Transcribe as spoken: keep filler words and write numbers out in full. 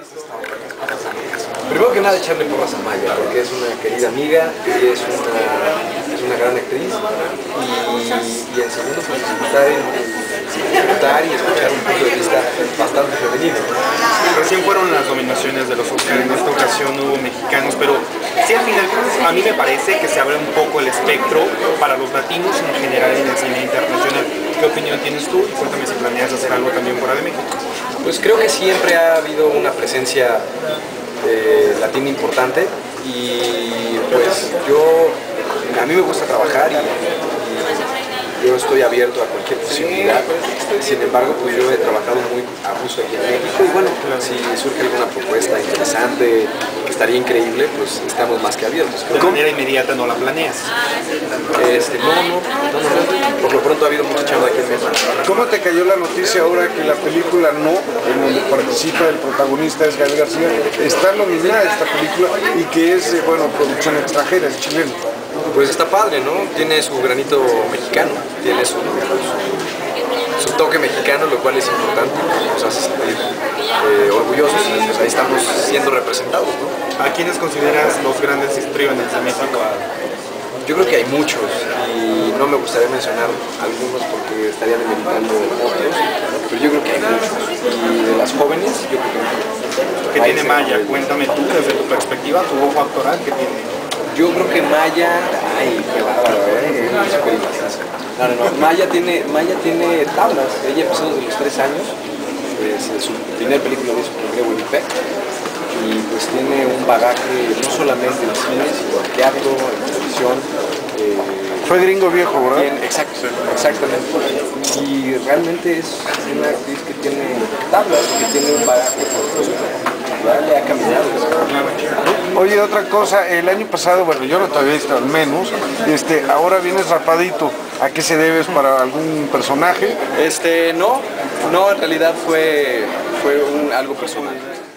Primero que nada, echarle porras a Maya, porque es una querida amiga y es una, es una gran actriz. Y, y en segundo, pues disfrutar, disfrutar y escuchar un punto de vista bastante femenino. Recién fueron las nominaciones de los Oscars, en esta ocasión hubo mexicanos, pero sí, al final a mí me parece que se abre un poco el espectro para los latinos en general en el cine internacional. ¿Qué opinión tienes tú? Y cuéntame si planeas hacer algo también fuera de México. Pues creo que siempre ha habido una presencia eh, latina importante y pues yo, a mí me gusta trabajar y, y yo estoy abierto a cualquier posibilidad. Sin embargo, pues yo he trabajado muy a gusto aquí en México y bueno, si surge alguna propuesta interesante que estaría increíble, pues estamos más que abiertos. ¿De manera inmediata no la planeas? Este, no, no, no, no, por lo pronto ha habido mucha chamba aquí en México. ¿Cómo te cayó la noticia ahora que la película No, en donde participa el protagonista es Gael García, está nominada esta película y que es, eh, bueno, producción extranjera, es chileno? Pues está padre, ¿no? Tiene su granito mexicano, tiene su, su, su toque mexicano, lo cual es importante, nos hace sentir eh, orgullosos y pues ahí estamos siendo representados, ¿no? ¿A quiénes consideras los grandes histriones de México? Yo creo que hay muchos y no me gustaría mencionar algunos porque estaría demeritando otros, pero yo creo que hay muchos. Y de las jóvenes, yo creo que... ¿Qué tiene Maya? Cuéntame tú, desde tu perspectiva, tu ojo actoral, ¿qué tiene? Yo creo que Maya... Ay, qué bárbaro, ¿eh? No, no, no. Maya tiene, Maya tiene tablas. Ella empezó desde los tres años. Pues, su primer película lo hizo con Grego Winnipeg. Y pues tiene un bagaje no solamente en cine, sino en teatro, en televisión. Eh, Fue Gringo Viejo, ¿verdad? Bien, exacto, exactamente. Y realmente es una actriz que tiene tablas, que tiene un bagaje, pues, ya le ha caminado. Oye, otra cosa, el año pasado, bueno, yo no te había visto al menos, este, ahora vienes rapadito. ¿A qué se debes para algún personaje? Este, no, no, en realidad fue, fue un, algo personal.